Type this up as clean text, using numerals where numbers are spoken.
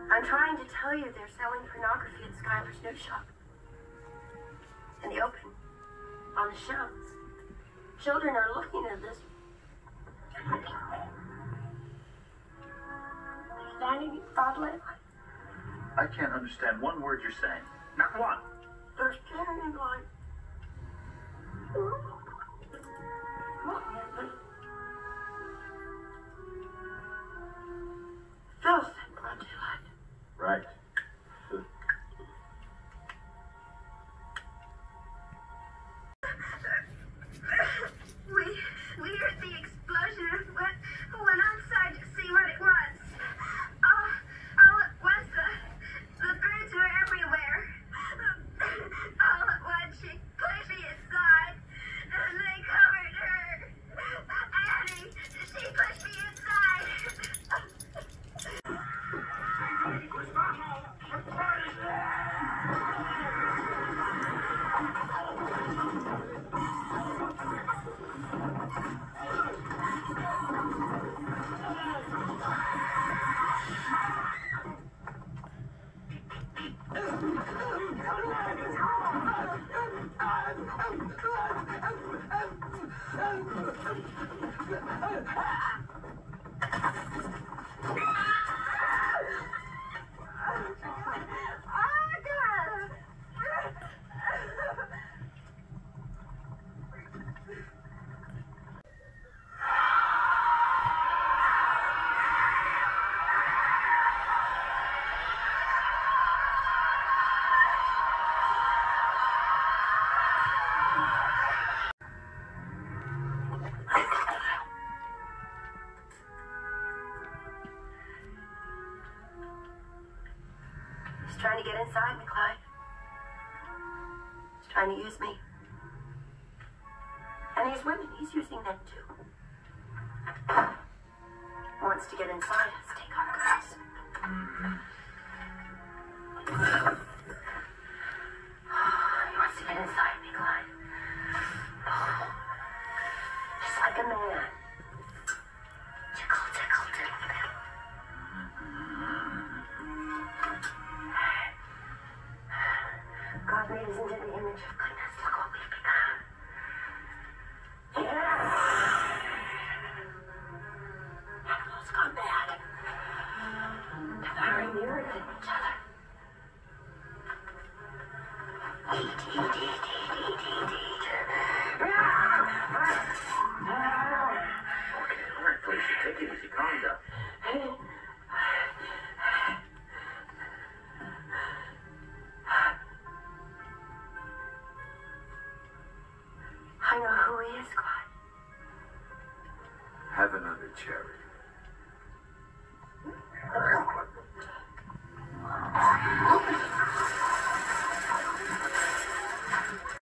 I'm trying to tell you they're selling pornography at Skylar's new shop. In the open. On the shelves. Children are looking at this. Standing in front. I can't understand one word you're saying. Not one. They're standing like... Filth and blood delight. Right. We heard the explosion, but went outside to see what it was. All at once, the birds were everywhere. All at once, she pushed me inside, and they covered her. Annie, she pushed me inside. He's trying to get inside me, Clyde. He's trying to use me. And these women, he's using them too. He wants to get inside us, take our girls. He wants to get inside me, Clyde. Just like a man. Tickle, tickle, tickle, tickle. God made us into the image of goodness. Look what we've become. Yeah. Animals gone bad. Devouring the earth and each other. Eat, eat, eat, eat, eat, eat, eat. Okay, all right, Felicia, take it easy. Calm down. I know who he is, Clyde. Have another cherry.